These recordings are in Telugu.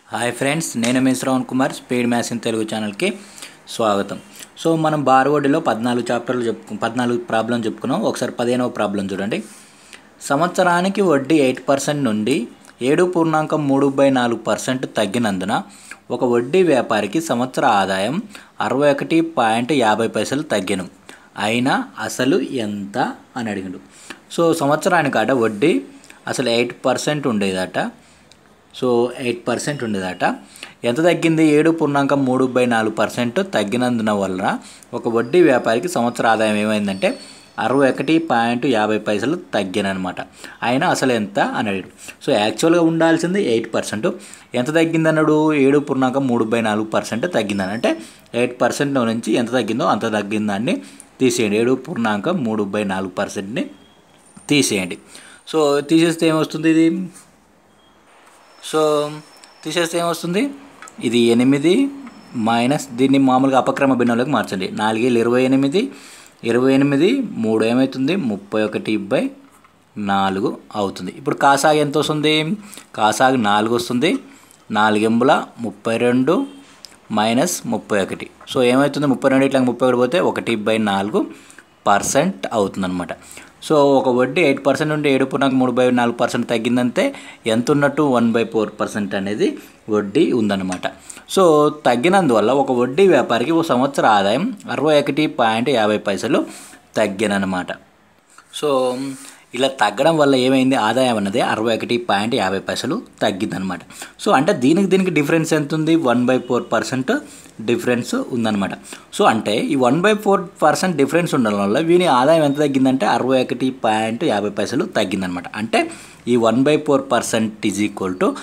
హాయ్ ఫ్రెండ్స్, నేను మీ Shravan Kumar. Speed maths in Telugu ఛానల్కి స్వాగతం. సో మనం బార్వర్డ్లో 14 ప్రాబ్లం చెప్పుకున్నాం. ఒకసారి 15వ ప్రాబ్లం చూడండి. సంవత్సరానికి వడ్డీ 8% నుండి 7.34% తగ్గినందున ఒక వడ్డీ వ్యాపారికి సంవత్సర ఆదాయం 61.50 తగ్గిను. అయినా అసలు ఎంత అని అడిగిండు. సో సంవత్సరానికట వడ్డీ అసలు 8% ఉండేదట. సో 8% ఉండేదట. ఎంత తగ్గింది? 7.34% తగ్గినందున వలన ఒక వడ్డీ వ్యాపారికి సంవత్సర ఆదాయం ఏమైందంటే 61.50 తగ్గిననమాట. అయినా అసలు ఎంత అని అడిగాడు. సో యాక్చువల్గా ఉండాల్సింది 8%. ఎంత తగ్గిందన్నాడు? 7.34% తగ్గిందని. అంటే 8% నుంచి ఎంత తగ్గిందో అంత తగ్గిందాన్ని తీసేయండి. 7.34%ని తీసేయండి. సో తీసేస్తే ఏమొస్తుంది? ఇది 8 మైనస్ దీన్ని మామూలుగా అపక్రమ భిన్నంలోకి మార్చండి. 4 28, 28 3 ఏమవుతుంది? 31/4 అవుతుంది. ఇప్పుడు కాసాగు ఎంత వస్తుంది? కాసాగు 4 వస్తుంది. 4 ఎంబుల 32 మైనస్ 31. సో ఏమవుతుంది? 32 ఇట్లా 31 పోతే 1/4% అవుతుందన్నమాట. సో ఒక వడ్డీ 8% నుండి 7.34% తగ్గిందంటే ఎంత ఉన్నట్టు? 1/4% అనేది వడ్డీ ఉందన్నమాట. సో తగ్గినందువల్ల ఒక వడ్డీ వ్యాపారికి ఒక సంవత్సర ఆదాయం 61.50 తగ్గిననమాట. సో ఇలా తగ్గడం వల్ల ఏమైంది? ఆదాయం అన్నది 61.50 తగ్గిందనమాట. సో అంటే దీనికి డిఫరెన్స్ ఎంత ఉంది? 1/4% డిఫరెన్స్ ఉందన్నమాట. సో అంటే ఈ 1/4% డిఫరెన్స్ ఉండడం వల్ల వీని ఆదాయం ఎంత తగ్గిందంటే 61.50 తగ్గిందనమాట. అంటే ఈ 1/4% ఈజ్ ఈక్వల్ టు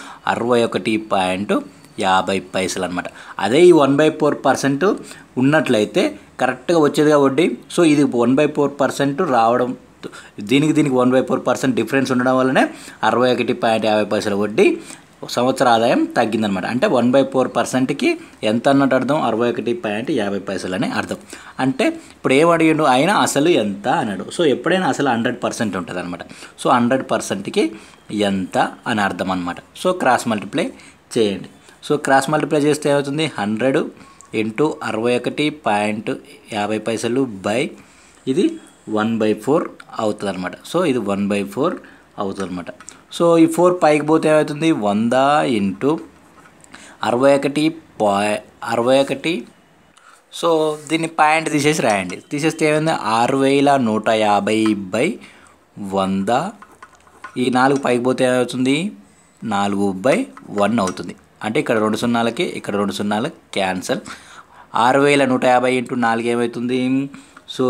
61.50 అనమాట. అదే ఈ 1/4% ఉన్నట్లయితే కరెక్ట్గా వచ్చేదిగా వడ్డీ. సో ఇది 1/4% రావడం, దీనికి 1/4% డిఫరెన్స్ ఉండడం వల్లనే 61.50 వడ్డీ సంవత్సర ఆదాయం తగ్గిందనమాట. అంటే 1/4%కి ఎంత అన్నట్టు అర్థం? 61.50 అని అర్థం. అంటే ఇప్పుడు ఏం అడిగిండు? అయినా అసలు ఎంత అన్నాడు. సో ఎప్పుడైనా అసలు 100% ఉంటుంది అనమాట. సో 100%కి ఎంత అని అర్థం అనమాట. సో క్రాస్ మల్టిప్లై చేయండి. సో క్రాస్ మల్టిప్లై చేస్తే ఏమవుతుంది? 100 × 61.50 బై ఇది 1/4 అవుతుంది అనమాట. సో ఇది 1/4 అవుతుంది అనమాట. సో ఈ 4 పైకి పోతే ఏమవుతుంది? 100 × 61. సో దీన్ని పాయింట్ తీసేసి రాయండి. తీసేస్తే ఏమైంది? 6150/100. ఈ 4 పైకి పోతే ఏమవుతుంది? 4/1 అవుతుంది. అంటే ఇక్కడ 2 సున్నాలకి ఇక్కడ 2 సున్నాలు క్యాన్సల్. 6150 × 4 ఏమవుతుంది? సో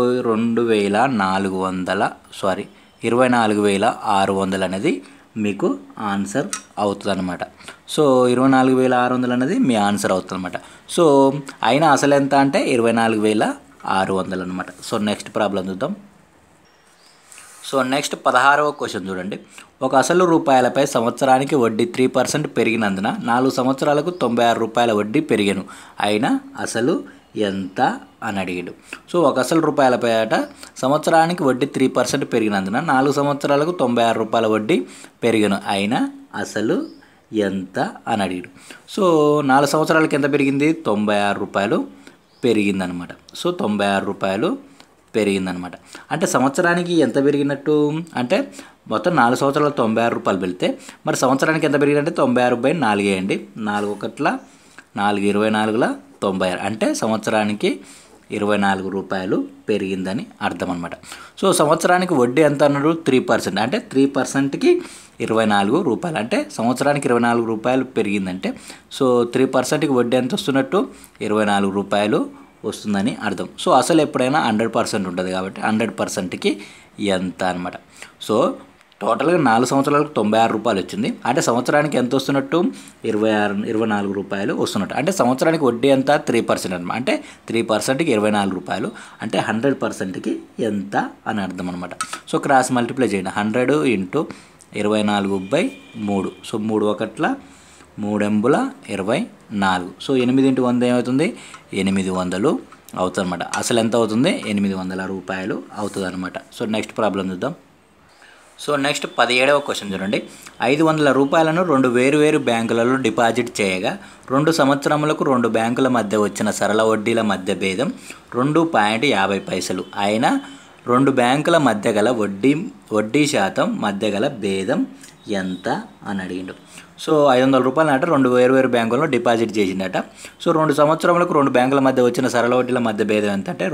24,600 అనేది మీకు ఆన్సర్ అవుతుంది అనమాట. సో 24,600 అనేది మీ ఆన్సర్ అవుతుంది అనమాట. సో అయినా అసలు ఎంత అంటే 24,600 అనమాట. సో నెక్స్ట్ ప్రాబ్లం చూద్దాం. సో నెక్స్ట్ 16వ క్వశ్చన్ చూడండి. ఒక అసలు రూపాయలపై సంవత్సరానికి వడ్డీ 3% పెరిగినందున 4 సంవత్సరాలకు 96 రూపాయల వడ్డీ పెరిగాను. అయినా అసలు ఎంత అని అడిగాడు. సో ఒక అసలు రూపాయలపై అట సంవత్సరానికి వడ్డీ 3% పెరిగినందున 4 సంవత్సరాలకు 96 రూపాయల వడ్డీ పెరిగాను. అయినా అసలు ఎంత అని అడిగాడు. సో 4 సంవత్సరాలకి ఎంత పెరిగింది? 96 రూపాయలు పెరిగిందనమాట. సో 96 రూపాయలు పెరిగిందనమాట. అంటే సంవత్సరానికి ఎంత పెరిగినట్టు? అంటే మొత్తం 4 సంవత్సరాలు 96 రూపాయలు పెరిగితే మరి సంవత్సరానికి ఎంత పెరిగిందంటే 96/4 వేయండి. 4 1 4 24 96. అంటే సంవత్సరానికి 24 రూపాయలు పెరిగిందని అర్థం అనమాట. సో సంవత్సరానికి వడ్డీ ఎంత అన్నాడు? 3%. అంటే 3%కి 24 రూపాయలు. అంటే సంవత్సరానికి 24 రూపాయలు పెరిగిందంటే సో 3%కి వడ్డీ ఎంత వస్తున్నట్టు? 24 రూపాయలు వస్తుందని అర్థం. సో అసలు ఎప్పుడైనా 100% ఉంటుంది కాబట్టి 100%కి ఎంత అనమాట. సో టోటల్గా 4 సంవత్సరాలకు 96 రూపాయలు వచ్చింది. అంటే సంవత్సరానికి ఎంత వస్తున్నట్టు? 24 రూపాయలు వస్తున్నట్టు. అంటే సంవత్సరానికి వడ్డీ ఎంత? 3% అనమాట. అంటే 3%కి 24 రూపాయలు. అంటే 100%కి ఎంత అని అర్థం అనమాట. సో క్రాస్ మల్టిప్లై చేయండి. 100 × 24/3. సో 3 1 3 ఎంబుల 24. సో 8 × 100 ఏమవుతుంది? 800 అవుతుంది అనమాట. అసలు ఎంత అవుతుంది? 800 రూపాయలు అవుతుంది అనమాట. సో నెక్స్ట్ ప్రాబ్లం చూద్దాం. సో నెక్స్ట్ 17వ క్వశ్చన్ చూడండి. 500 రూపాయలను 2 వేరువేరు బ్యాంకులలో డిపాజిట్ చేయగా 2 సంవత్సరములకు 2 బ్యాంకుల మధ్య వచ్చిన సరళ వడ్డీల మధ్య భేదం 2.50 అయినా 2 బ్యాంకుల మధ్య గల వడ్డీ శాతం మధ్య గల భేదం ఎంత అని అడిగిండు. సో 500 రూపాయలు అంటే 2 వేరువేరు బ్యాంకుల్లో డిపాజిట్ చేసిండట. సో 2 సంవత్సరములకు 2 బ్యాంకుల మధ్య వచ్చిన సరళ వడ్డీల మధ్య భేదం ఎంత అంటే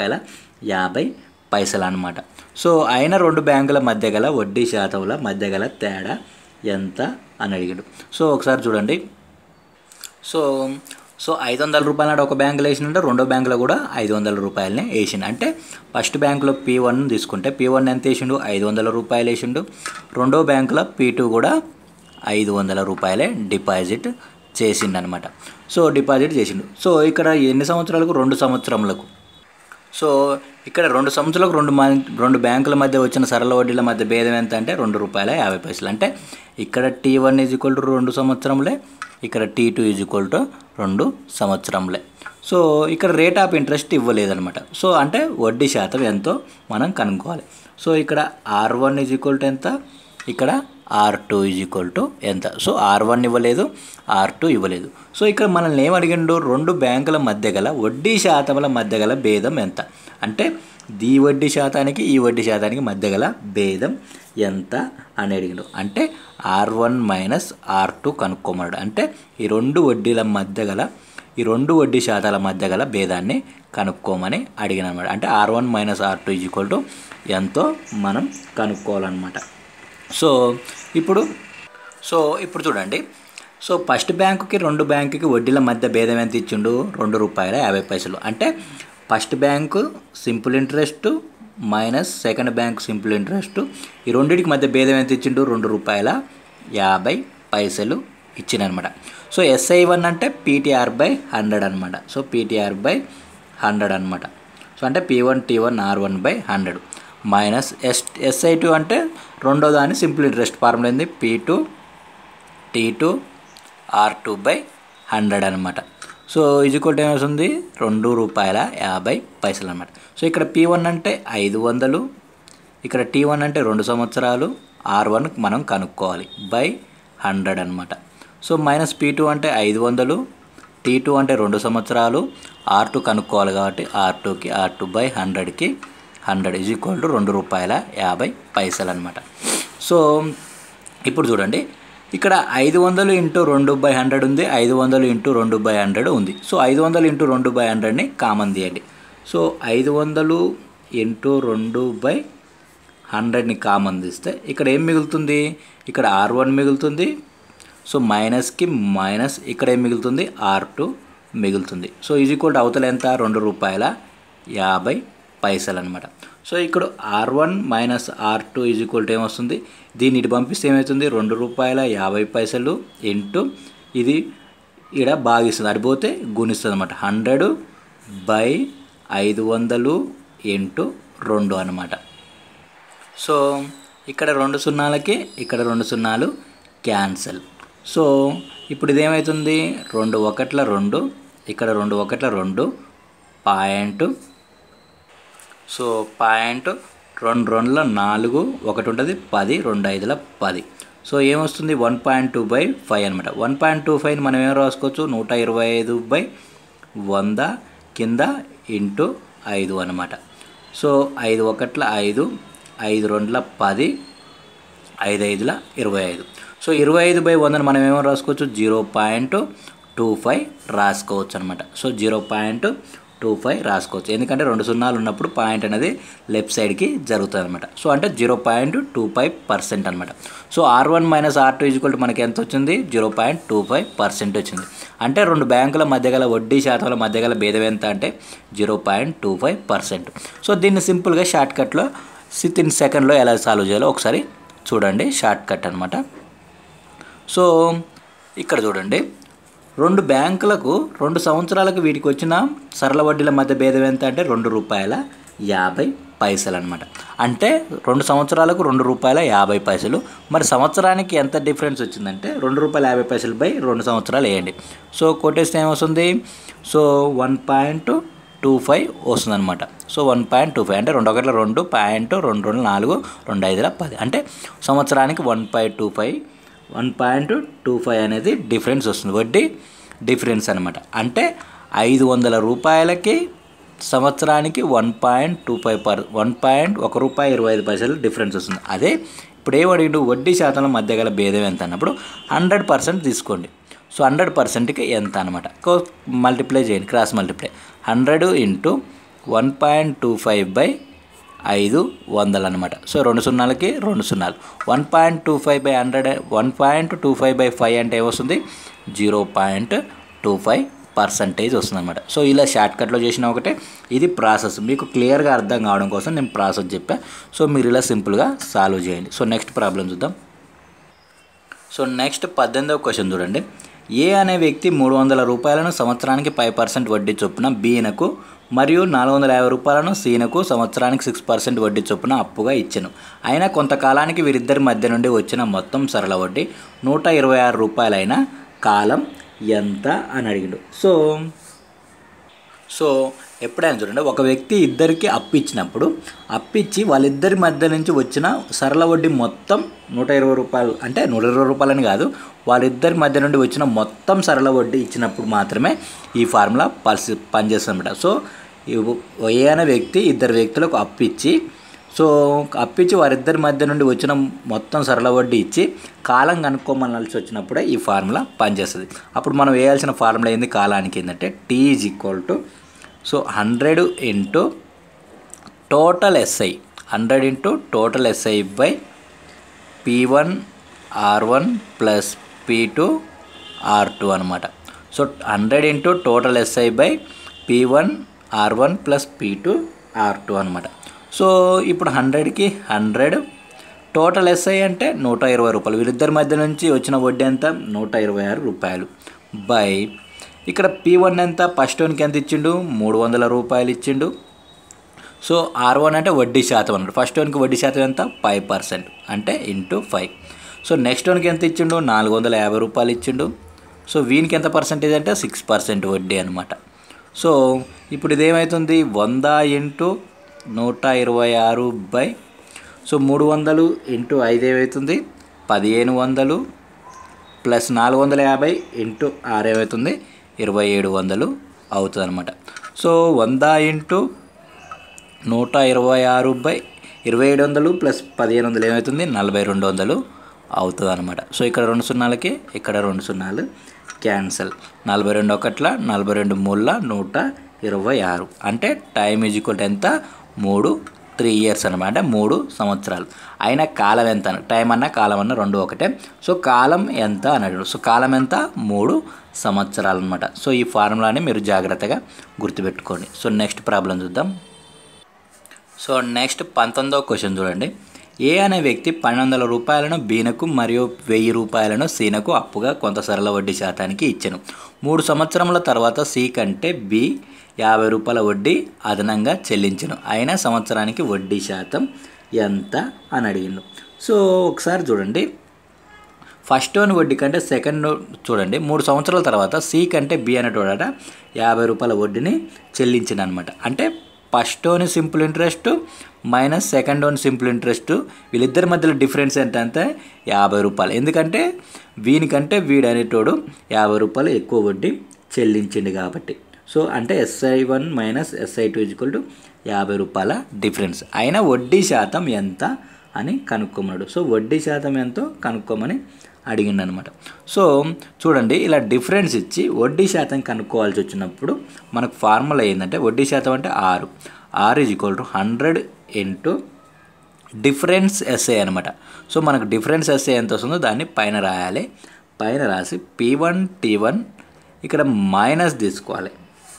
₹2.50 అనమాట. సో అయిన 2 బ్యాంకుల మధ్య గల వడ్డీ శాతంల మధ్య గల తేడా ఎంత అని అడిగాడు. సో ఒకసారి చూడండి. సో 500 రూపాయలు అంటే ఒక బ్యాంకులో వేసిందంటే రెండో బ్యాంకులో కూడా 500 రూపాయలనే వేసిండు. అంటే ఫస్ట్ బ్యాంకులో P1 తీసుకుంటే P1 ఎంత వేసిండు, 500 రూపాయలు వేసిండు. రెండో బ్యాంకులో P2 కూడా 500 రూపాయలే డిపాజిట్ చేసిండు అనమాట. సో డిపాజిట్ చేసిండు. సో ఇక్కడ ఎన్ని సంవత్సరాలకు, 2 సంవత్సరములకు. సో ఇక్కడ 2 సంవత్సరాలకు 2 బ్యాంకుల మధ్య వచ్చిన సరళ వడ్డీల మధ్య భేదం ఎంత అంటే ₹2.50. అంటే ఇక్కడ T1 2 సంవత్సరములే, ఇక్కడ T2 2 సంవత్సరములే. సో ఇక్కడ రేట్ ఆఫ్ ఇంట్రెస్ట్ ఇవ్వలేదన్నమాట. సో అంటే వడ్డీ శాతం ఎంతో మనం కనుక్కోవాలి. సో ఇక్కడ R1 ఎంత, ఇక్కడ R2 ఎంత. సో R1 ఇవ్వలేదు, R2 ఇవ్వలేదు. సో ఇక్కడ మనల్ని ఏం అడిగిండు, 2 బ్యాంకుల మధ్య గల వడ్డీ శాతముల మధ్య గల భేదం ఎంత. అంటే ఈ వడ్డీ శాతానికి ఈ వడ్డీ శాతానికి మధ్య గల భేదం ఎంత అని అడిగిండు. అంటే R1 మైనస్ R2 కనుక్కోమన్నాడు. అంటే ఈ 2 వడ్డీ శాతాల మధ్య గల భేదాన్ని కనుక్కోమని అడిగిన అనమాట. అంటే R1 మైనస్ R2 ఎంతో మనం కనుక్కోవాలన్నమాట. సో ఇప్పుడు చూడండి. సో ఫస్ట్ బ్యాంకుకి 2 బ్యాంకుకి వడ్డీల మధ్య భేదం ఎంత ఇచ్చిండు, ₹2.50. అంటే first bank simple interest minus second bank simple interest, ఈ రెండింటికి మధ్య భేదం ఎంత ఇచ్చిండు, ₹2.50 ఇచ్చిందనమాట. సో SI1 అంటే PTR/100 అనమాట. సో PTR/100 అనమాట. సో అంటే P1 T1 R1/100 minus SI2 అంటే రెండో దాని సింపుల్ ఇంట్రెస్ట్ ఫార్ములా ఏంది, P2 T2 R2/100 అనమాట. సో ఏమవుతుంది, ₹2.50 అనమాట. సో ఇక్కడ P1 అంటే 500, ఇక్కడ T1 అంటే 2 సంవత్సరాలు, R1 మనం కనుక్కోవాలి /100 అనమాట. సో మైనస్ P2 అంటే 500, T2 అంటే 2 సంవత్సరాలు, R2 కనుక్కోవాలి కాబట్టి R2కి R2/100కి 100 ₹2.50 అనమాట. సో ఇప్పుడు చూడండి, ఇక్కడ 500 × 2/100 ఉంది, 500 × 2/100 ఉంది. సో 500 × 2/100ని కామన్ తీయండి. సో 500 × 2/100ని కామన్ తీస్తే ఇక్కడ ఏం మిగులుతుంది, ఇక్కడ R1 మిగులుతుంది. సో మైనస్కి మైనస్ ఇక్కడ ఏం మిగులుతుంది, R2 మిగులుతుంది. సో అవతల ఎంత, ₹2.50 అనమాట. సో ఇక్కడ R1 మైనస్ R2 ఏమొస్తుంది, దీన్ని ఇటు పంపిస్తే ఏమవుతుంది, ₹2.50 ఇంటూ ఇది ఇక్కడ భాగిస్తుంది, అడిపోతే గుణిస్తుంది అనమాట. 100/500 ఇంటూ 2 అనమాట. సో ఇక్కడ 2 సున్నాలకి ఇక్కడ 2 సున్నాలు క్యాన్సల్. సో ఇప్పుడు ఇదేమవుతుంది, 2 1ల 2, ఇక్కడ 2 1ల 2 పాయింట్. సో పాయింట్ 2 2ల 4, 1 ఉంటుంది 10, 2 5ల 10. సో ఏమొస్తుంది, 1.2/5 అనమాట. 1.25ని మనం ఏం రాసుకోవచ్చు, 125/100 కింద ఇంటూ 5 అనమాట. సో 5 1ల 5, 5 2ల 10, 5 5ల 25. సో 25/100ని మనం ఏమో రాసుకోవచ్చు, 0.25 రాసుకోవచ్చు అనమాట. సో 0.25 రాసుకోవచ్చు, ఎందుకంటే 2 సున్నాలు ఉన్నప్పుడు పాయింట్ అనేది లెఫ్ట్ సైడ్కి జరుగుతుంది అనమాట. సో అంటే 0.25% అనమాట. సో R1 మైనస్ R2 మనకి ఎంత వచ్చింది, 0.25% వచ్చింది. అంటే 2 బ్యాంకుల మధ్య గల వడ్డీ శాతాల మధ్య గల భేదం ఎంత అంటే 0.25%. సో దీన్ని సింపుల్గా షార్ట్కట్లో 6 సెకండ్లో ఎలా సాల్వ్ చేయాలో ఒకసారి చూడండి. షార్ట్కట్ అనమాట. సో ఇక్కడ చూడండి, 2 బ్యాంకులకు 2 సంవత్సరాలకు వీటికి వచ్చిన సరళ వడ్డీల మధ్య భేదం ఎంత అంటే ₹2.50 అనమాట. అంటే 2 సంవత్సరాలకు ₹2.50. మరి సంవత్సరానికి ఎంత డిఫరెన్స్ వచ్చిందంటే ₹2.50/2 సంవత్సరాలు వేయండి. సో కొట్టేస్తే ఏమొస్తుంది, సో 1.25 1.25 వస్తుంది అనమాట. సో 1.25 అంటే 2 1 2 పాయింట్ 2 2 4 2 5 10 అంటే సంవత్సరానికి 1.25 అనేది డిఫరెన్స్ వస్తుంది, వడ్డీ డిఫరెన్స్ అనమాట. అంటే 500 రూపాయలకి సంవత్సరానికి 1.1 రూపాయి 25 పైసలు డిఫరెన్స్ వస్తుంది. అదే ఇప్పుడు ఏమడిగిండు, వడ్డీ శాతంలో మధ్య గల భేదం ఎంత అన్నప్పుడు 100% తీసుకోండి. సో 100%కి ఎంత అనమాట, మల్టిప్లై చేయండి, క్రాస్ మల్టిప్లై 100 ఇంటూ 1.25/500 అనమాట. సో 2 సున్నాలకి 2 సున్నాలు. 1.25/100 1.25/5 అంటే ఏమొస్తుంది, 0.25% వస్తుంది అనమాట. సో ఇలా షార్ట్కట్లో చేసిన ఒకటే, ఇది ప్రాసెస్ మీకు క్లియర్గా అర్థం కావడం కోసం నేను ప్రాసెస్ చెప్పా. సో మీరు ఇలా సింపుల్గా సాల్వ్ చేయండి. సో నెక్స్ట్ ప్రాబ్లం చూద్దాం. సో నెక్స్ట్ 18వ క్వశ్చన్ చూడండి. ఏ అనే వ్యక్తి 300 రూపాయలను సంవత్సరానికి 5% వడ్డీ చొప్పున బీనకు మరియు 450 రూపాయలను సీనకు సంవత్సరానికి 6% వడ్డీ చొప్పున అప్పుగా ఇచ్చెను. అయినా కొంతకాలానికి వీరిద్దరి మధ్య నుండి వచ్చిన మొత్తం సరళ వడ్డీ 126 రూపాయలైన కాలం ఎంత అని అడిగిండు. సో ఎప్పుడైనా చూడండి, ఒక వ్యక్తి ఇద్దరికి అప్పిచ్చినప్పుడు అప్పిచ్చి వాళ్ళిద్దరి మధ్య నుంచి వచ్చిన సరళ వడ్డీ మొత్తం 120 రూపాయలు, అంటే 120 రూపాయలని కాదు, వాళ్ళిద్దరి మధ్య నుండి వచ్చిన మొత్తం సరళ వడ్డీ ఇచ్చినప్పుడు మాత్రమే ఈ ఫార్ములా పనిచేస్తుంది అనమాట. సో ఏ అనే వ్యక్తి ఇద్దరు వ్యక్తులకు అప్పిచ్చి వారిద్దరి మధ్య నుండి వచ్చిన మొత్తం సరళ వడ్డీ ఇచ్చి కాలం కనుక్కోమనాల్సి వచ్చినప్పుడే ఈ ఫార్ములా పనిచేస్తుంది. అప్పుడు మనం వేయాల్సిన ఫార్ములా ఏంది, కాలానికి ఏంటంటే T = 100 into total SI, 100 into total SI by P1 R1 plus P2 R2 అనమాట. So 100 into total SI by P1 R1 plus P2 R2 అనమాట. సో ఇప్పుడు 100కి 100 టోటల్ SI అంటే 120 రూపాయలు, వీరిద్దరి మధ్య నుంచి వచ్చిన వడ్డీ ఎంత 126 రూపాయలు బై ఇక్కడ P1 ఎంత, ఫస్ట్ వన్కి ఎంత ఇచ్చిండు 300 రూపాయలు ఇచ్చిండు. సో R1 అంటే వడ్డీ శాతం అన్నాడు, ఫస్ట్ వన్కి వడ్డీ శాతం ఎంత 5% అంటే ఇంటూ 5. సో నెక్స్ట్ వన్కి ఎంత ఇచ్చిండు 450 రూపాయలు ఇచ్చిండు. సో వీనికి ఎంత పర్సెంటేజ్ అంటే 6% వడ్డీ అనమాట. సో ఇప్పుడు ఇదేమవుతుంది, 100 ఇంటూ 126 బై, సో 300 ఇంటూ 5 ఏమవుతుంది 1500 ప్లస్ 450 ఇంటూ 6 ఏమవుతుంది 2700 అవుతుంది అనమాట. సో 100 ఇంటూ 126 బై 2700 ప్లస్ 1500 ఏమవుతుంది 4200 అవుతుంది అనమాట. సో ఇక్కడ 2 సున్నాలకి ఇక్కడ 2 సున్నాలు క్యాన్సల్, 42 ఒకట్ల 42 మూల 126 అంటే టైం ఈజ్ ఈక్వల్ టు ఎంత 3 ఇయర్స్ అనమాట, 3 సంవత్సరాలు. అయినా కాలం ఎంత, టైం అన్నా కాలం అన్నా రెండు ఒకటే. సో కాలం ఎంత అన్నాడు, సో కాలం ఎంత 3 సంవత్సరాలు అనమాట. సో ఈ ఫార్ములాని మీరు జాగ్రత్తగా గుర్తుపెట్టుకోండి. సో నెక్స్ట్ ప్రాబ్లం చూద్దాం. సో నెక్స్ట్ 19వ క్వశ్చన్ చూడండి. ఏ అనే వ్యక్తి 1200 రూపాయలను బీనకు మరియు 1000 రూపాయలను సీనకు అప్పుగా కొంత సరళ వడ్డీ శాతానికి ఇచ్చెను. 3 సంవత్సరముల తర్వాత సి కంటే బి 50 రూపాయల వడ్డీ అదనంగా చెల్లించను. అయినా సంవత్సరానికి వడ్డీ శాతం ఎంత అని అడిగిండు. సో ఒకసారి చూడండి, ఫస్ట్ వన్ వడ్డీ కంటే సెకండ్ చూడండి, 3 సంవత్సరాల తర్వాత సి కంటే బి అనేటోడట 50 రూపాయల వడ్డీని చెల్లించిన అనమాట. అంటే first one simple interest minus second one simple interest, వీళ్ళిద్దరి మధ్యలో డిఫరెన్స్ ఏంటంటే 50 రూపాయలు. ఎందుకంటే వీనికంటే వీడు అనేటోడు 50 రూపాయలు ఎక్కువ వడ్డీ చెల్లించిండు కాబట్టి. సో అంటే SI1 మైనస్ SI2 = 50 రూపాయల డిఫరెన్స్. అయినా వడ్డీ శాతం ఎంత అని కనుక్కోమన్నాడు. సో వడ్డీ శాతం ఎంతో కనుక్కోమని అడిగిండు అనమాట. సో చూడండి, ఇలా డిఫరెన్స్ ఇచ్చి వడ్డీ శాతం కనుక్కోవాల్సి వచ్చినప్పుడు మనకు ఫార్ములా ఏంటంటే వడ్డీ శాతం అంటే R = 100 ఇంటూ డిఫరెన్స్ SI అనమాట. సో మనకు డిఫరెన్స్ SI ఎంత వస్తుందో దాన్ని పైన రాయాలి. పైన రాసి P1 T1 ఇక్కడ మైనస్ తీసుకోవాలి.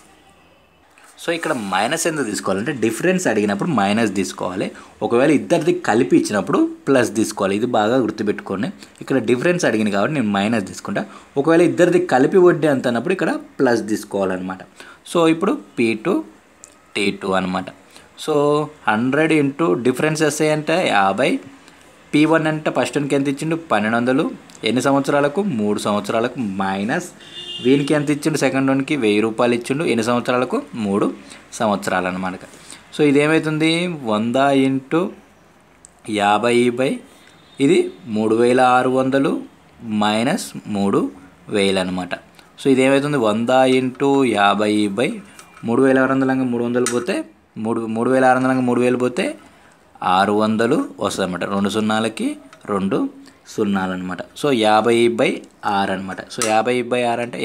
సో ఇక్కడ మైనస్ ఎంత తీసుకోవాలంటే డిఫరెన్స్ అడిగినప్పుడు మైనస్ తీసుకోవాలి, ఒకవేళ ఇద్దరిది కలిపి ఇచ్చినప్పుడు ప్లస్ తీసుకోవాలి. ఇది బాగా గుర్తుపెట్టుకోండి. ఇక్కడ డిఫరెన్స్ అడిగింది కాబట్టి నేను మైనస్ తీసుకుంటా, ఒకవేళ ఇద్దరిది కలిపి వడ్డీ అంత అన్నప్పుడు ఇక్కడ ప్లస్ తీసుకోవాలన్నమాట. సో ఇప్పుడు P2 T2 అనమాట. సో 100 ఇంటూ డిఫరెన్స్ SI అంటే 50 P1 అంటే ఫస్ట్ వన్కి ఎంత ఇచ్చిండు 1200, ఎన్ని సంవత్సరాలకు 3 సంవత్సరాలకు, మైనస్ వీనికి ఎంత ఇచ్చిండు సెకండ్ వన్కి 1000 రూపాయలు ఇచ్చిండు, ఎన్ని సంవత్సరాలకు 3 సంవత్సరాలు అన్నమాట. సో ఇదేమవుతుంది 100 ఇంటూ 50 ఇది 3600 మైనస్ 3000 అనమాట. సో ఇదేమవుతుంది 100 ఇంటూ 50 3600 300 పోతే 3600 3000 పోతే 600 వస్తుంది అనమాట. 2 సున్నాలకి 2 సున్నాలు అనమాట. సో 50/6 అనమాట. సో 50/6 అంటే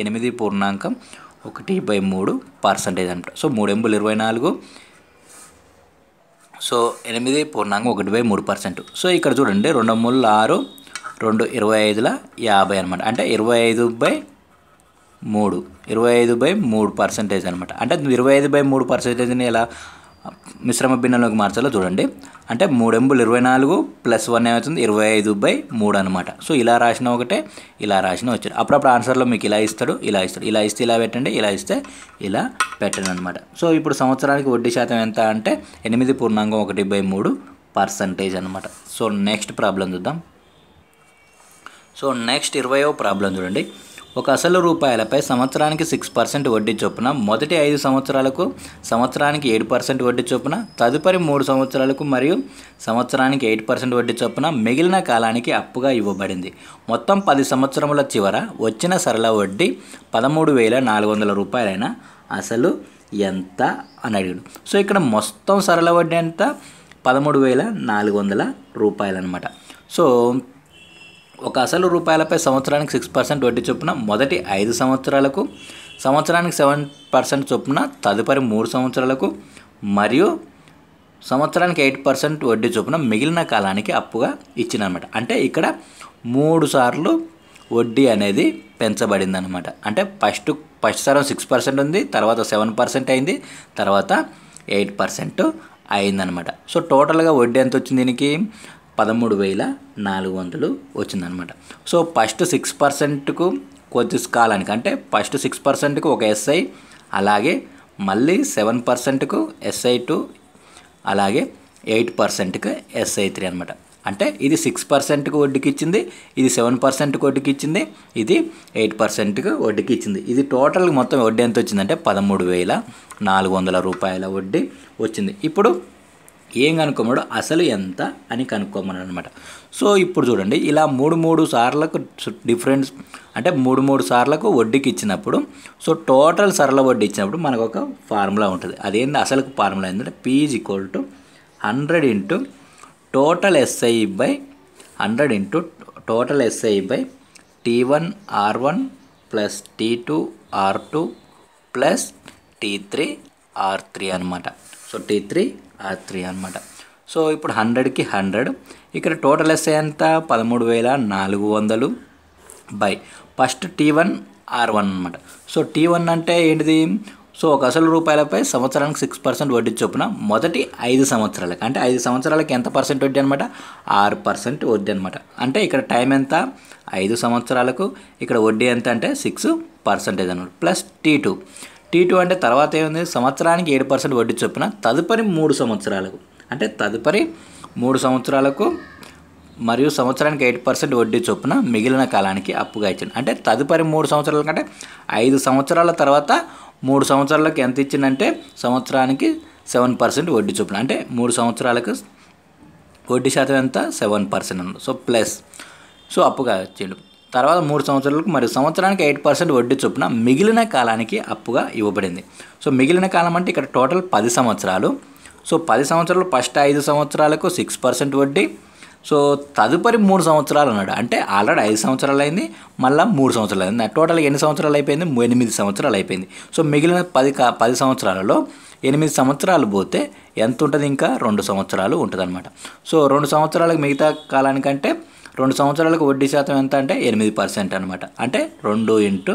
8.1/3% అనమాట. So 3 ఎంబులు 24, so 8.1/3%. సో ఇక్కడ చూడండి 2 మూలు 6, 2 25ల 50 అనమాట. అంటే 25/3 అనమాట. అంటే 25/3%ని ఎలా మిశ్రమ భిన్నంలోకి మార్చాలో చూడండి. అంటే 3 ఎంబులు 24 ప్లస్ 1 ఏమవుతుంది 25/3 అనమాట. సో ఇలా రాసిన ఒకటే, ఇలా రాసిన వచ్చాడు. అప్పుడప్పుడు ఆన్సర్లో మీకు ఇలా ఇస్తాడు, ఇలా ఇస్తాడు, ఇలా ఇస్తే ఇలా పెట్టండి, ఇలా ఇస్తే ఇలా పెట్టండి అనమాట. సో ఇప్పుడు సంవత్సరానికి వడ్డీ శాతం ఎంత అంటే 8.1/3% అనమాట. సో నెక్స్ట్ ప్రాబ్లం చూద్దాం. సో నెక్స్ట్ 20వ ప్రాబ్లం చూడండి. ఒక అసలు రూపాయలపై సంవత్సరానికి 6% వడ్డీ చొప్పున మొదటి 5 సంవత్సరాలకు సంవత్సరానికి 7% వడ్డీ చొప్పున, తదుపరి 3 సంవత్సరాలకు మరియు సంవత్సరానికి 8% వడ్డీ చొప్పున మిగిలిన కాలానికి అప్పుగా ఇవ్వబడింది. మొత్తం 10 సంవత్సరముల చివర వచ్చిన సరళ వడ్డీ 13,400 రూపాయలైన అసలు ఎంత అని అడిగాడు. సో ఇక్కడ మొత్తం సరళ వడ్డీ ఎంత 13,400 రూపాయలు అనమాట. సో ఒక అసలు రూపాయలపై సంవత్సరానికి 6% వడ్డీ చొప్పున మొదటి 5 సంవత్సరాలకు సంవత్సరానికి 7% చొప్పున, తదుపరి 3 సంవత్సరాలకు మరియు సంవత్సరానికి 8% వడ్డీ చొప్పున మిగిలిన కాలానికి అప్పుగా ఇచ్చినమాట. అంటే ఇక్కడ 3 సార్లు వడ్డీ అనేది పెంచబడింది అనమాట. అంటే ఫస్ట్ సారి 6% ఉంది, తర్వాత 7% అయింది, తర్వాత 8% అయిందనమాట. సో టోటల్గా వడ్డీ ఎంత వచ్చింది దీనికి 13,400 వచ్చిందనమాట. సో ఫస్ట్ 6%కు కొద్ది కాలానికి, అంటే ఫస్ట్ 6%కు ఒక ఎస్ఐ, అలాగే మళ్ళీ 7%కు SI2, అలాగే 8%కు SI3 అనమాట. అంటే ఇది 6%కు వడ్డీకి ఇచ్చింది, ఇది 7%కు వడ్డీకి ఇచ్చింది, ఇది 8%కు వడ్డీకి ఇచ్చింది. ఇది టోటల్ మొత్తం వడ్డీ ఎంత వచ్చిందంటే 13,400 రూపాయల వడ్డీ వచ్చింది. ఇప్పుడు ఏం కనుక్కోమన్నాడు అసలు ఎంత అని కనుక్కోమన్నాడు అనమాట. సో ఇప్పుడు చూడండి ఇలా 3 సార్లకు డిఫరెన్స్, అంటే 3 సార్లకు వడ్డీకి ఇచ్చినప్పుడు, సో టోటల్ సరళ వడ్డీ ఇచ్చినప్పుడు మనకు ఒక ఫార్ములా ఉంటుంది. అదేంటి అసలు ఫార్ములా ఏంటంటే P = 100 into total SI by 100 into total SI by T1 R1 plus T2 R2 plus T3 R3 అనమాట. సో T3 R3 అనమాట. సో ఇప్పుడు 100కి 100, ఇక్కడ టోటల్ SI ఎంత 13,400 బై ఫస్ట్ T1 R1 అనమాట. సో T1 అంటే ఏంటిది, సో ఒక అసలు రూపాయలపై సంవత్సరానికి 6% వడ్డీ చొప్పున మొదటి 5 సంవత్సరాలకు, అంటే 5 సంవత్సరాలకి ఎంత పర్సెంట్ వడ్డీ అనమాట 6% వడ్డీ అనమాట. అంటే ఇక్కడ టైం ఎంత 5 సంవత్సరాలకు, ఇక్కడ వడ్డీ ఎంత అంటే 6% అనమాట. ప్లస్ T2 అంటే తర్వాత ఏముంది సంవత్సరానికి 7% వడ్డీ చొప్పున తదుపరి 3 సంవత్సరాలకు, అంటే తదుపరి 3 సంవత్సరాలకు మరియు సంవత్సరానికి 8% వడ్డీ చొప్పున మిగిలిన కాలానికి అప్పుగా ఇచ్చింది. అంటే తదుపరి 3 సంవత్సరాల కంటే 5 సంవత్సరాల తర్వాత 3 సంవత్సరాలకు ఎంత ఇచ్చిందంటే సంవత్సరానికి 7% వడ్డీ చొప్పున, అంటే 3 సంవత్సరాలకు వడ్డీ శాతం ఎంత 7% అన్నమాట. సో ప్లస్, సో అప్పుగా ఇచ్చిండు. తర్వాత 3 సంవత్సరాలకు మరియు సంవత్సరానికి 8% వడ్డీ చొప్పున మిగిలిన కాలానికి అప్పుగా ఇవ్వబడింది. సో మిగిలిన కాలం అంటే ఇక్కడ టోటల్ 10 సంవత్సరాలు. సో 10 సంవత్సరాలు ఫస్ట్ 5 సంవత్సరాలకు 6% వడ్డీ, సో తదుపరి 3 సంవత్సరాలు అన్నాడు. అంటే ఆల్రెడీ 5 సంవత్సరాలు అయింది, మళ్ళీ 3 సంవత్సరాలు అయింది. టోటల్గా ఎన్ని సంవత్సరాలు అయిపోయింది 8 సంవత్సరాలు అయిపోయింది. సో మిగిలిన 10 సంవత్సరాలలో 8 సంవత్సరాలు పోతే ఎంత ఉంటుంది, ఇంకా 2 సంవత్సరాలు ఉంటుంది అనమాట. సో 2 సంవత్సరాలకు మిగతా కాలానికంటే 2 సంవత్సరాలకు వడ్డీ శాతం ఎంత అంటే 8% అనమాట. అంటే 2 ×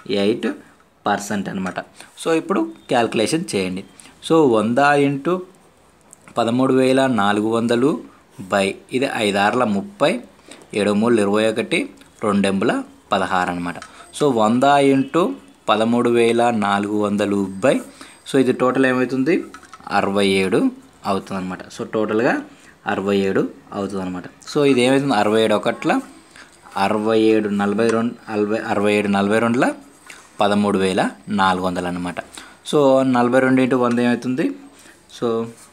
8% అనమాట. సో ఇప్పుడు క్యాల్కులేషన్ చేయండి. సో 100 × 13,400 బై ఇది 5 6ల 30, 7 3 21, 2 ఎంబుల 16 అనమాట. సో 100 × 13,400 బై, సో ఇది టోటల్ ఏమవుతుంది 67 అవుతుంది అనమాట. సో టోటల్గా 67 అవుతుంది అనమాట. సో ఇది ఏమవుతుంది 67 ఒకట్ల 67 42 67 42ల 13,400 అనమాట. సో 42 × 100 ఏమవుతుంది? సో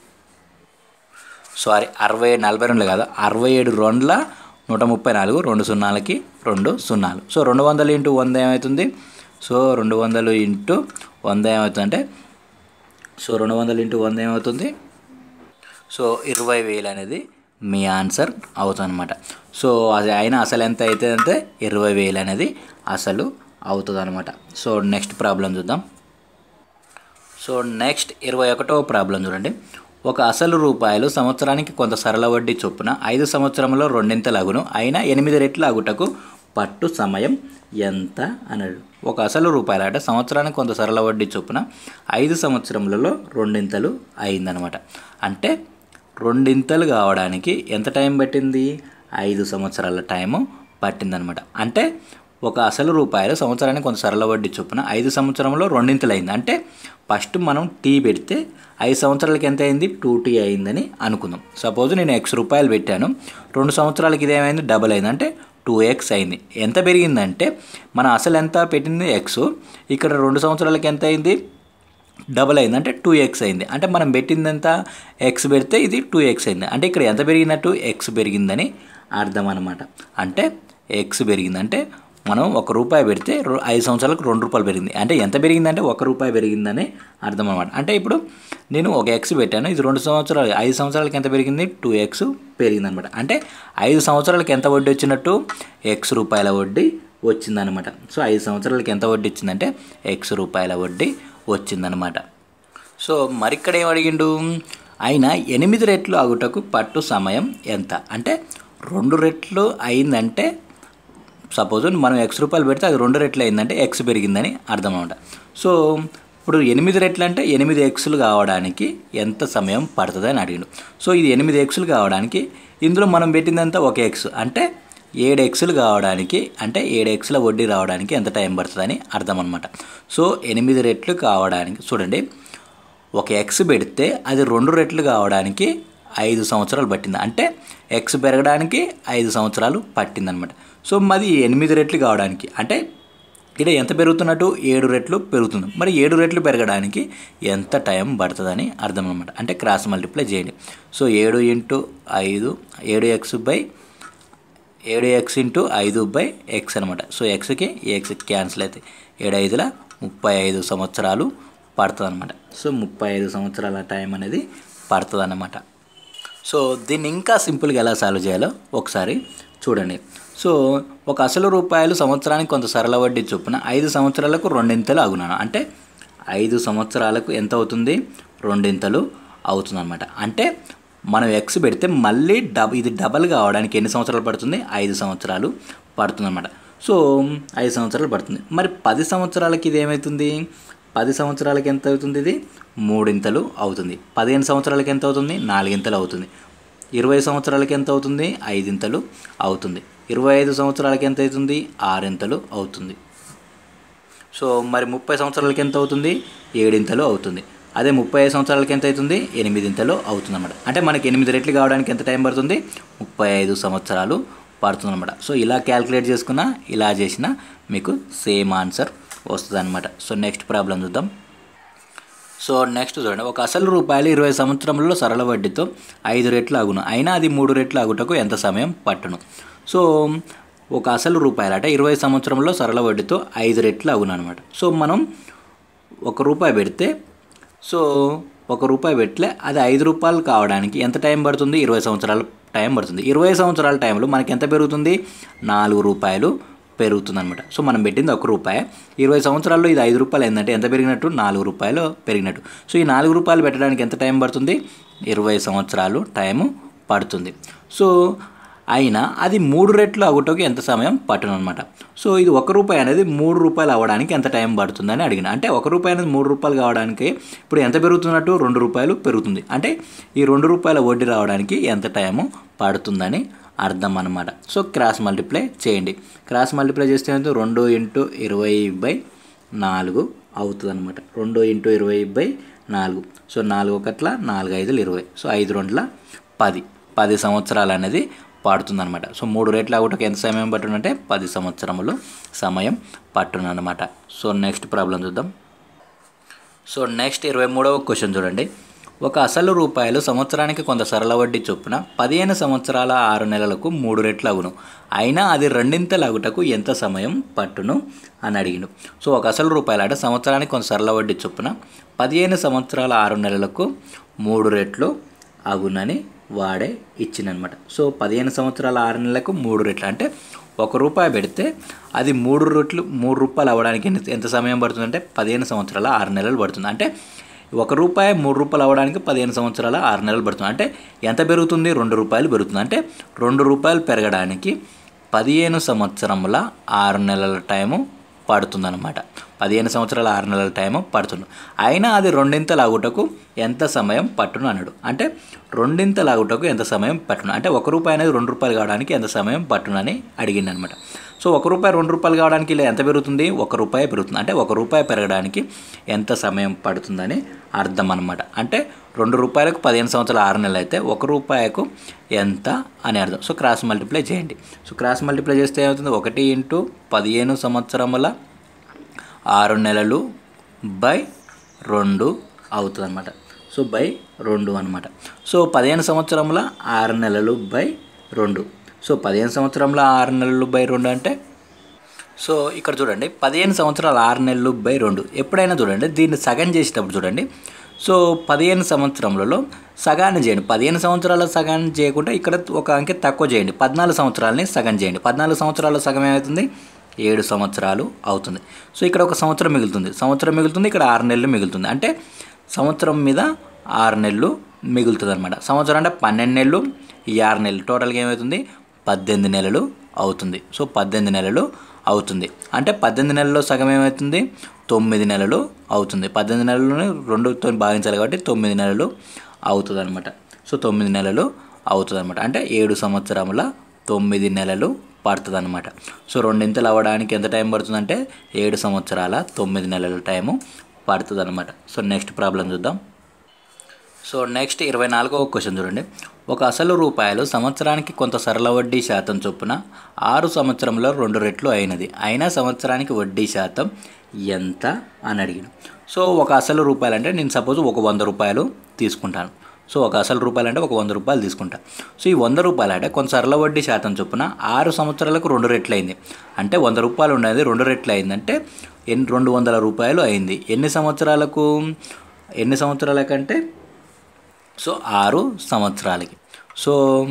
సారీ 67 42 కాదు 67 2ల 134 2 సున్నాలకి 2 సున్నాలు. సో 200 × 100 ఏమవుతుంది? సో 200 × 100 ఏమవుతుందంటే సో 200 × 100 ఏమవుతుంది? సో 20,000 అనేది మీ ఆన్సర్ అవుతుంది అనమాట. సో అది అయినా అసలు ఎంత అవుతుంది అంటే 20,000 అనేది అసలు అవుతుంది అనమాట. సో నెక్స్ట్ ప్రాబ్లం చూద్దాం. సో నెక్స్ట్ 21వ ప్రాబ్లం చూడండి. ఒక అసలు రూపాయలు సంవత్సరానికి కొంత సరళ వడ్డీ చొప్పున 5 సంవత్సరంలో రెండింతలు అగును, అయినా 8 రెట్లు అగుటకు పట్టు సమయం ఎంత అన్నాడు. ఒక అసలు రూపాయలు అంటే సంవత్సరానికి కొంత సరళ వడ్డీ చొప్పున 5 సంవత్సరములలో రెండింతలు అయిందనమాట. అంటే రెండింతలు కావడానికి ఎంత టైం పట్టింది? 5 సంవత్సరాల టైము పట్టిందనమాట. అంటే ఒక అసలు రూపాయలు సంవత్సరానికి కొంత సరళ వడ్డీ చొప్పున 5 సంవత్సరంలో రెండింతలు అయింది. అంటే ఫస్ట్ మనం టీ పెడితే 5 సంవత్సరాలకి ఎంత అయింది? 2t అయిందని అనుకుందాం. సపోజ్ నేను x రూపాయలు పెట్టాను, 2 సంవత్సరాలకి ఇది ఏమైంది? డబల్ అయింది, అంటే 2x అయింది. ఎంత పెరిగిందంటే మన అసలు ఎంత పెట్టింది x, ఇక్కడ 2 సంవత్సరాలకి ఎంత అయింది? డబల్ అయింది, అంటే 2x అయింది. అంటే మనం పెట్టింది ఎంత? x పెడితే ఇది 2x అయింది. అంటే ఇక్కడ ఎంత పెరిగినట్టు? x పెరిగిందని అర్థం అనమాట. అంటే x పెరిగిందంటే మనం 1 రూపాయి పెడితే 5 సంవత్సరాలకు 2 రూపాయలు పెరిగింది. అంటే ఎంత పెరిగిందంటే 1 రూపాయి పెరిగిందని అర్థం అనమాట. అంటే ఇప్పుడు నేను ఒక x పెట్టాను, ఇది 2 సంవత్సరాలు 5 సంవత్సరాలకి ఎంత పెరిగింది? 2x పెరిగింది అనమాట. అంటే 5 సంవత్సరాలకి ఎంత వడ్డీ వచ్చినట్టు? x రూపాయల వడ్డీ వచ్చిందనమాట. సో 5 సంవత్సరాలకి ఎంత వడ్డీ వచ్చిందంటే x రూపాయల వడ్డీ వచ్చిందనమాట. సో మరిక్కడ ఏం అడిగిండు? అయినా 8 రెట్లు అగుటకు పట్టు సమయం ఎంత? అంటే 2 రెట్లు అయిందంటే సపోజ్ మనం x రూపాయలు పెడితే అది 2 రెట్లు అయిందంటే x పెరిగిందని అర్థం అనమాట. సో ఇప్పుడు 8 రెట్లు అంటే 8x కావడానికి ఎంత సమయం పడుతుంది అని అడిగిండు. సో ఇది 8x కావడానికి ఇందులో మనం పెట్టిందంతా ఒక x, అంటే 7x కావడానికి, అంటే 7x వడ్డీ రావడానికి ఎంత టైం పడుతుందని అర్థం అనమాట. సో 8 రెట్లు కావడానికి చూడండి, ఒక x పెడితే అది 2 రెట్లు కావడానికి 5 సంవత్సరాలు పట్టింది. అంటే x పెరగడానికి 5 సంవత్సరాలు పట్టిందనమాట. సో మరి 8 రెట్లు కావడానికి అంటే ఇక్కడ ఎంత పెరుగుతున్నట్టు? 7 రెట్లు పెరుగుతుంది. మరి 7 రెట్లు పెరగడానికి ఎంత టైం పడుతుందని అర్థం అనమాట. అంటే క్రాస్ మల్టిప్లై చేయండి. సో 7 × 5 7x × 5/x అనమాట. సో xకి క్యాన్సిల్ అవుతాయి. 7 5ల 35 సంవత్సరాలు పడుతుంది అనమాట. సో 35 సంవత్సరాల టైం అనేది పడుతుంది అన్నమాట. సో దీన్ని ఇంకా సింపుల్గా ఎలా సాల్వ్ చేయాలో ఒకసారి చూడండి. సో ఒక అసలు రూపాయలు సంవత్సరానికి కొంత సరళ వడ్డీ చొప్పున 5 సంవత్సరాలకు రెండింతలు అగును. అంటే 5 సంవత్సరాలకు ఎంత అవుతుంది? రెండింతలు అవుతుంది అనమాట. అంటే మనం x పెడితే మళ్ళీ ఇది డబల్ కావడానికి ఎన్ని సంవత్సరాలు పడుతుంది? 5 సంవత్సరాలు పడుతుంది అనమాట. సో 5 సంవత్సరాలు పడుతుంది. మరి 10 సంవత్సరాలకి ఇది ఏమవుతుంది? 10 సంవత్సరాలకి ఎంత అవుతుంది? ఇది 3 అవుతుంది. 15 సంవత్సరాలకి ఎంత అవుతుంది? 4 అవుతుంది. 20 సంవత్సరాలకి ఎంత అవుతుంది? 5 అవుతుంది. 25 సంవత్సరాలకి ఎంత అవుతుంది? 6 అవుతుంది. సో మరి 30 సంవత్సరాలకి ఎంత అవుతుంది? 7 అవుతుంది. అదే 35 సంవత్సరాలకి ఎంత అవుతుంది? 8 అవుతుంది అన్నమాట. అంటే మనకి 8 రెట్లు కావడానికి ఎంత టైం పడుతుంది? 35 సంవత్సరాలు పడుతుంది అన్నమాట. సో ఇలా క్యాలిక్యులేట్ చేసుకున్నా ఇలా చేసినా మీకు సేమ్ ఆన్సర్ వస్తుంది అనమాట. సో నెక్స్ట్ ప్రాబ్లం చూద్దాం. సో నెక్స్ట్ చూడండి, ఒక అసలు రూపాయలు 20 సంవత్సరంలో సరళ వడ్డీతో 5 రెట్లు అగును, అయినా అది 3 రెట్లు అగుటకు ఎంత సమయం పట్టును? సో ఒక అసలు రూపాయలు అంటే 20 సంవత్సరంలో సరళ వడ్డీతో 5 రెట్లు అగును అనమాట. సో మనం 1 రూపాయి పెడితే సో 1 రూపాయి పెట్టలే అది 5 రూపాయలు కావడానికి ఎంత టైం పడుతుంది? 20 సంవత్సరాల టైం పడుతుంది. 20 సంవత్సరాల టైంలో మనకి ఎంత పెరుగుతుంది? 4 రూపాయలు పెరుగుతుంది అనమాట. సో మనం పెట్టింది 1 రూపాయి, 20 సంవత్సరాల్లో ఇది 5 రూపాయలు ఏంటంటే ఎంత పెరిగినట్టు? 4 రూపాయలు పెరిగినట్టు. సో ఈ 4 రూపాయలు పెట్టడానికి ఎంత టైం పడుతుంది? 20 సంవత్సరాలు టైము పడుతుంది. సో అయినా అది 3 రెట్లు అగుటకు ఎంత సమయం పట్టును అనమాట. సో ఇది 1 రూపాయి అనేది 3 రూపాయలు అవ్వడానికి ఎంత టైం పడుతుందని అడిగిన. అంటే 1 రూపాయి అనేది 3 రూపాయలు కావడానికి ఇప్పుడు ఎంత పెరుగుతున్నట్టు? 2 రూపాయలు పెరుగుతుంది. అంటే ఈ 2 రూపాయల వడ్డీ రావడానికి ఎంత టైము పడుతుందని అర్థం అన్నమాట. సో క్రాస్ మల్టిప్లై చేయండి. క్రాస్ మల్టిప్లై చేస్తే 2 × 20/4 అవుతుంది అనమాట. 2 × 20/4. సో 4 1 4 5 20. సో 5 2 10. 10 సంవత్సరాలు అనేది పడుతుందన్నమాట. సో 3 రెట్లు అగుటకు ఎంత సమయం పట్టునంటే 10 సంవత్సరములు సమయం పట్టునన్నమాట. సో నెక్స్ట్ ప్రాబ్లం చూద్దాం. సో నెక్స్ట్ 23వ క్వశ్చన్ చూడండి. ఒక అసలు రూపాయలు సంవత్సరానికి కొంత సరళ వడ్డీ చొప్పున 15 సంవత్సరాల 6 నెలలకు 3 రెట్లు అగును, అయినా అది రెండింతలు అగుటకు ఎంత సమయం పట్టును అని అడిగిండు. సో ఒక అసలు రూపాయలు అంటే సంవత్సరానికి కొంత సరళ వడ్డీ చొప్పున 15 సంవత్సరాల 6 నెలలకు 3 రెట్లు అగునని వాడే ఇచ్చిందనమాట. సో 15 సంవత్సరాల 6 నెలలకు 3 రెట్లు అంటే ₹1 పెడితే అది 3 రూపాయలు అవ్వడానికి ఎంత సమయం పడుతుందంటే 15 సంవత్సరాల 6 నెలలు పడుతుంది. అంటే ₹1 3 అవ్వడానికి 15 సంవత్సరాల 6 నెలలు పడుతుంది. అంటే ఎంత పెరుగుతుంది? ₹2 పెరుగుతుంది. అంటే ₹2 పెరగడానికి 15 సంవత్సరముల 6 నెలల టైము పడుతుందన్నమాట. 15 సంవత్సరాల 6 నెలల టైము పడుతుంది. అయినా అది రెండింతలు అగుటకు ఎంత సమయం పట్టును అన్నాడు. అంటే రెండింతలు అగుటకు ఎంత సమయం పట్టును అంటే ₹1 అనేది ₹2 కావడానికి ఎంత సమయం పట్టునని అడిగింది అనమాట. సో ₹1 ₹2 కావడానికి ఇలా ఎంత పెరుగుతుంది? ₹1 పెరుగుతుంది. అంటే ₹1 పెరగడానికి ఎంత సమయం పడుతుందని అర్థం అనమాట. అంటే ₹2కు 15 సంవత్సరాల 6 నెలలు అయితే ₹1కు ఎంత అని అర్థం. సో క్రాస్ మల్టిప్లై చేయండి. సో క్రాస్ మల్టిప్లై చేస్తే ఏమవుతుంది? 1 × 15 సంవత్సరముల 6 నెలలు బై 2 అవుతుంది అనమాట. సో బై 2 అనమాట. సో 15 సంవత్సరముల 6 నెలలు బై 2. సో 15 సంవత్సరంలో 6 నెలలు బై 2 అంటే సో ఇక్కడ చూడండి 15 సంవత్సరాలు 6 నెలలు బై 2. ఎప్పుడైనా చూడండి దీన్ని సగం చేసేటప్పుడు చూడండి. సో 15 సంవత్సరములలో సగాన్ని చేయండి. 15 సంవత్సరాల సగాన్ని చేయకుండా ఇక్కడ ఒక అంకె తక్కువ చేయండి. 14 సంవత్సరాలని సగం చేయండి. 14 సంవత్సరాల సగం ఏమవుతుంది? 7 సంవత్సరాలు అవుతుంది. సో ఇక్కడ ఒక సంవత్సరం మిగులుతుంది. ఇక్కడ 6 నెలలు మిగులుతుంది. అంటే సంవత్సరం మీద 6 నెలలు మిగులుతుంది అనమాట. సంవత్సరం అంటే 12 నెలలు, ఈ 6 నెలలు టోటల్గా ఏమవుతుంది? 18 నెలలు అవుతుంది. సో 18 నెలలు అవుతుంది. అంటే 18 నెలల్లో సగం ఏమవుతుంది? 9 నెలలు అవుతుంది. 18 నెలలను 2తో భాగించాలి కాబట్టి 9 నెలలు అవుతుంది అనమాట. సో 9 నెలలు అవుతుంది అనమాట. అంటే 7 సంవత్సరముల 9 నెలలు పడుతుంది అనమాట. సో రెండింతలు అవ్వడానికి ఎంత టైం పడుతుందంటే 7 సంవత్సరాల 9 నెలల టైము పడుతుంది అనమాట. సో నెక్స్ట్ ప్రాబ్లం చూద్దాం. సో నెక్స్ట్ 24వ క్వశ్చన్ చూడండి. ఒక అసలు రూపాయలు సంవత్సరానికి కొంత సరళ వడ్డీ శాతం చొప్పున 6 సంవత్సరంలో 2 రెట్లు అయినది, అయినా సంవత్సరానికి వడ్డీ శాతం ఎంత అని అడిగాను. సో ఒక అసలు రూపాయలు అంటే నేను సపోజ్ ఒక ₹100 తీసుకుంటాను. సో ఒక అసలు రూపాయలు అంటే ఒక ₹100 తీసుకుంటా. సో ఈ ₹100 అంటే కొంత సరళ వడ్డీ శాతం చొప్పున 6 సంవత్సరాలకు 2 రెట్లు అయింది. అంటే ₹100 ఉండేది 2 రెట్లు అయిందంటే ₹200 అయింది. ఎన్ని సంవత్సరాలకంటే సో 6 సంవత్సరాలకి. సో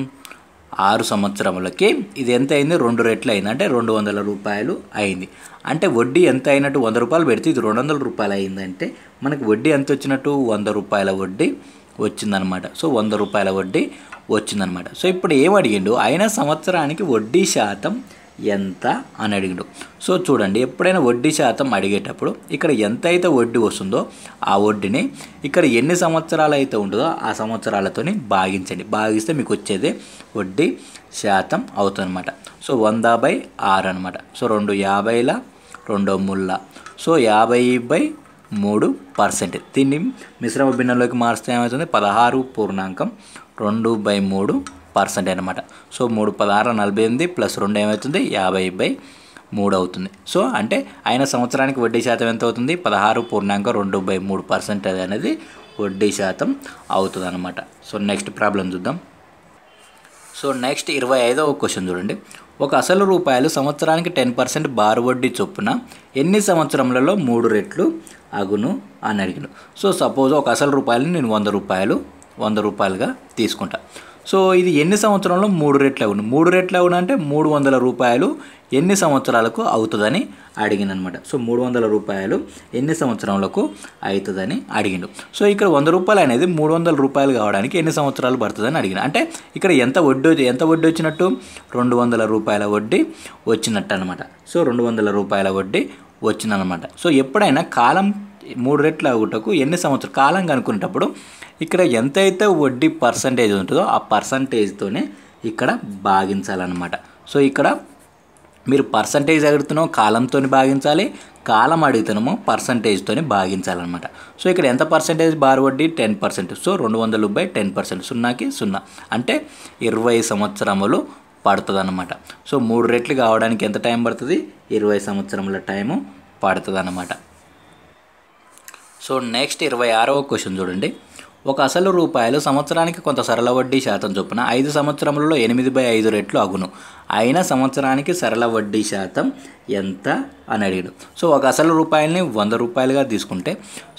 6 సంవత్సరములకి ఇది ఎంత అయింది? 2 రెట్లు అయింది. అంటే ₹200 అయింది. అంటే వడ్డీ ఎంత అయినట్టు? ₹100 పెడితే ఇది ₹200 అయిందంటే మనకు వడ్డీ ఎంత వచ్చినట్టు? ₹100 వడ్డీ వచ్చిందనమాట. సో ₹100 వడ్డీ వచ్చిందనమాట. సో ఇప్పుడు ఏం అడిగిండు? అయినా సంవత్సరానికి వడ్డీ శాతం ఎంత అని అడిగిండు. సో చూడండి ఎప్పుడైనా వడ్డీ శాతం అడిగేటప్పుడు ఇక్కడ ఎంత అయితే వడ్డీ వస్తుందో ఆ వడ్డీని ఇక్కడ ఎన్ని సంవత్సరాలు అయితే ఉంటుందో ఆ సంవత్సరాలతోని భాగించండి. భాగిస్తే మీకు వచ్చేది వడ్డీ శాతం అవుతుందన్నమాట. సో 100/6 అనమాట. సో 2 50ల 2 ముళ్ళ. సో 50/3%. దీన్ని మిశ్రమ భిన్నంలోకి మార్చితే ఏమవుతుంది? 16.2/3% అనమాట. సో 3 16 48 ప్లస్ 2 ఏమవుతుంది? 50/3 అవుతుంది. సో అంటే ఆయన సంవత్సరానికి వడ్డీ శాతం ఎంత అవుతుంది? 16.2/3% అనేది వడ్డీ శాతం అవుతుంది అనమాట. సో నెక్స్ట్ ప్రాబ్లం చూద్దాం. సో నెక్స్ట్ 25వ క్వశ్చన్ చూడండి. ఒక అసలు రూపాయలు సంవత్సరానికి 10% బారు వడ్డీ చొప్పున ఎన్ని సంవత్సరములలో 3 రెట్లు అగును అని అడిగాను. సో సపోజ్ ఒక అసలు రూపాయలని నేను ₹100గా తీసుకుంటా. సో ఇది ఎన్ని సంవత్సరంలో 3 రెట్లు అగును? 3 రెట్లు అగును అంటే ₹300 ఎన్ని సంవత్సరాలకు అవుతుందని అడిగింది అనమాట. సో ₹300 ఎన్ని సంవత్సరాలకు అవుతుందని అడిగిండు. సో ఇక్కడ ₹100 అనేది ₹300 కావడానికి ఎన్ని సంవత్సరాలు పడుతుందని అడిగిన. అంటే ఇక్కడ ఎంత వడ్డీ వచ్చినట్టు? ₹200 వడ్డీ వచ్చినట్టు అనమాట. సో ₹200 వడ్డీ వచ్చిందనమాట. సో ఎప్పుడైనా కాలం 3 రెట్లు అగుటకు ఎన్ని సంవత్సరాలు కాలం కనుక్కునేటప్పుడు ఇక్కడ ఎంతైతే వడ్డీ పర్సంటేజ్ ఉంటుందో ఆ పర్సంటేజ్తోనే ఇక్కడ భాగించాలన్నమాట. సో ఇక్కడ మీరు పర్సంటేజ్ అడుగుతున్నామో కాలంతో భాగించాలి, కాలం అడుగుతున్నామో పర్సంటేజ్తో భాగించాలన్నమాట. సో ఇక్కడ ఎంత పర్సంటేజ్ బార్ వడ్డీ 10%. సో 200/10%, 0కి 0 అంటే 20 సంవత్సరములు పడుతుంది అన్నమాట. సో 3 రెట్లు కావడానికి ఎంత టైం పడుతుంది? 20 సంవత్సరముల టైము పడుతుంది అన్నమాట. సో నెక్స్ట్ 26వ క్వశ్చన్ చూడండి. ఒక అసలు రూపాయలు సంవత్సరానికి కొంత సరళ వడ్డీ శాతం చొప్పున 5 సంవత్సరములలో 8/5 రెట్లు అగును. అయిన సంవత్సరానికి సరళ వడ్డీ శాతం ఎంత అని అడిగాడు. సో ఒక అసలు రూపాయలని 100 రూపాయలుగా తీసుకుంటే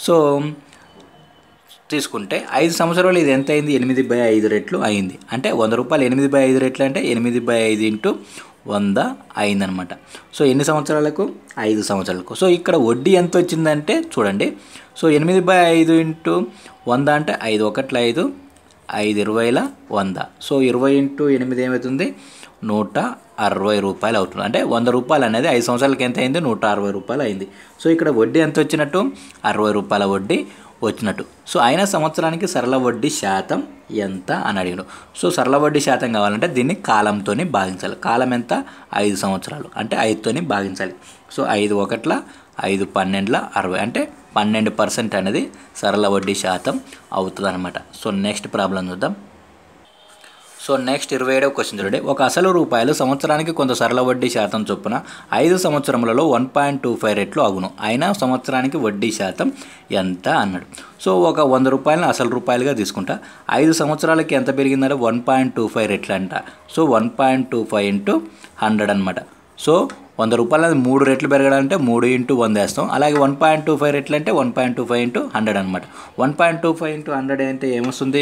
5 సంవత్సరాలు ఇది ఎంత అయింది? 8/5 రెట్లు అయింది. అంటే 100 రూపాయలు 8/5 రెట్లు అంటే 8/5 × 100 అయిందనమాట. సో ఎన్ని సంవత్సరాలకు? 5 సంవత్సరాలకు. సో ఇక్కడ వడ్డీ ఎంత వచ్చిందంటే చూడండి. సో 8/5 × 100 అంటే 5 1 5, 5 20 100. సో 20 × 8 ఏమవుతుంది? 160 రూపాయలు అవుతుంది. అంటే 100 రూపాయలు అనేది 5 సంవత్సరాలకి ఎంత అయింది? 160 రూపాయలు అయింది. సో ఇక్కడ వడ్డీ ఎంత వచ్చినట్టు? 60 రూపాయల వడ్డీ వచ్చినట్టు. సో అయిన సంవత్సరానికి సరళ వడ్డీ శాతం ఎంత అని అడిగాడు. సో సరళ వడ్డీ శాతం కావాలంటే దీన్ని కాలంతో భాగించాలి. కాలం ఎంత? 5 సంవత్సరాలు అంటే 5తోని భాగించాలి. సో 5 1 5 12 60 అంటే 12% అనేది సరళ వడ్డీ శాతం అవుతుంది అనమాట. సో నెక్స్ట్ ప్రాబ్లం చూద్దాం. సో నెక్స్ట్ 27వ క్వశ్చన్ చూడండి. ఒక అసలు రూపాయలు సంవత్సరానికి కొంత సరళ వడ్డీ శాతం చొప్పున 5 సంవత్సరములలో 1.25 రెట్లు అగును. అయినా సంవత్సరానికి వడ్డీ శాతం ఎంత అన్నాడు. సో ఒక 100 రూపాయలను అసలు రూపాయలుగా తీసుకుంటా. 5 సంవత్సరాలకి ఎంత పెరిగిందంటే 1.25 రెట్లు అంట. సో 1.25 × 100 అనమాట. సో 100 రూపాయలు అది 3 రెట్లు పెరగాలంటే 3 × 100 వేస్తాం. అలాగే 1.25 రెట్లు అంటే 1.25 × 100 అనమాట. 1.25 × 100 అంటే ఏమొస్తుంది?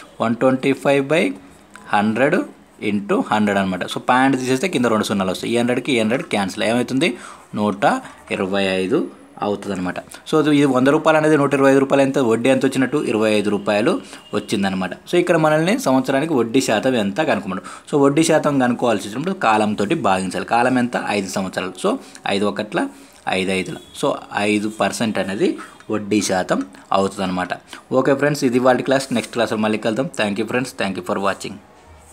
125/100 × 100 అనమాట. సో పాయింట్ తీసేస్తే కింద 2 సున్నాలు వస్తాయి. ఈ 100కి 100 క్యాన్సిల్ ఏమవుతుంది? 125 అవుతుంది అనమాట. సో ఇది 100 రూపాయలు అనేది 125 రూపాయలు ఎంత? వడ్డీ ఎంత వచ్చినట్టు? 25 రూపాయలు వచ్చిందనమాట. సో ఇక్కడ మనల్ని సంవత్సరానికి వడ్డీ శాతం ఎంత కనుక్కోమన్నాడు. సో వడ్డీ శాతం కనుక్కోవాల్సి వచ్చినప్పుడు కాలంతో భాగించాలి. కాలం ఎంత? 5 సంవత్సరాలు. సో 5 1 5 5. సో 5% అనేది వడ్డీ శాతం అవుతుంది అనమాట. ఓకే ఫ్రెండ్స్, ఇది వాళ్ళ క్లాస్. నెక్స్ట్ క్లాస్లో మళ్ళీ కలుద్దాం. Thank you friends. Thank you for watching.